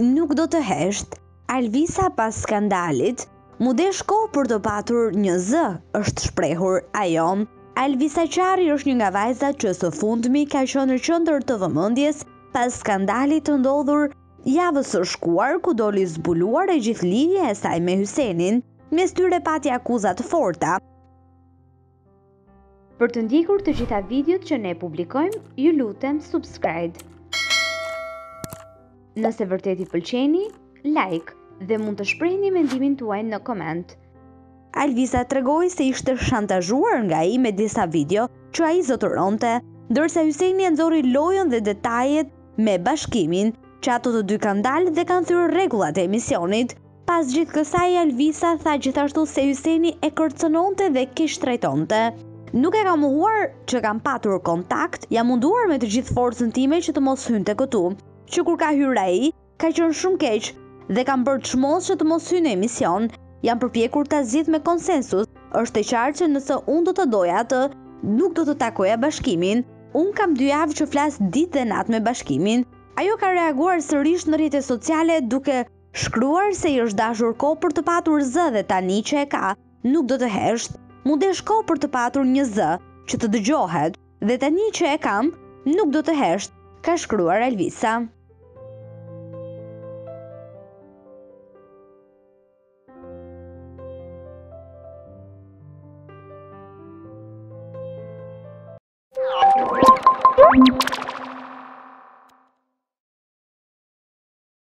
nuk do të hesht, Alvisa pas skandalit, mu desh kohë për të patur një zë, është shprehur ajo. Alvisa Qarri është një nga vajzat që së fundmi ka qenë në qendër të vëmendjes pas skandalit të ndodhur javës së shkuar, ku doli zbuluar e gjithë lidhja e saj me Hysenin, mes tyre pati akuza të forta. Për të ndjekur të gjitha videot që ne publikojmë, ju lutem subscribe. Nëse vërtet i pëlqeni, like dhe mund të shprehni mendimin tuaj në koment. Alvisa tregoi se ishte shantazhuar nga ai me disa video që ai zotëronte, ndërsa Hyseni nxorri lojën dhe detajet me bashkimin, që ato të dy kanë dalë dhe kanë thyrë rregullat e emisionit. Pas gjithë kësaj, Alvisa tha gjithashtu se Hyseni e kërcënonte dhe keq trajtonte. Nuk e kam mohuar që kam patur kontakt, jam munduar me të gjithë forcën time që të mos hynte këtu, që kur ka hyrë ai, ka qenë shumë keq dhe kam bërë çmos që të mos hyjë në emision. Jam përpjekur ta zgjidh me konsensus. Është e qartë që nëse unë do të doja atë, nuk do të takoja bashkimin. Unë kam 2 javë që flas ditë dhe natë me bashkimin. Ajo ka reaguar sërish në rrjetet sociale duke shkruar se i është dashur kohë për të patur zë dhe tani që e ka, nuk do të hesht. Mu desh kohë për të patur një zë që të dëgjohet dhe tani që e kam, nuk do të hesht, ka shkruar Alvisa.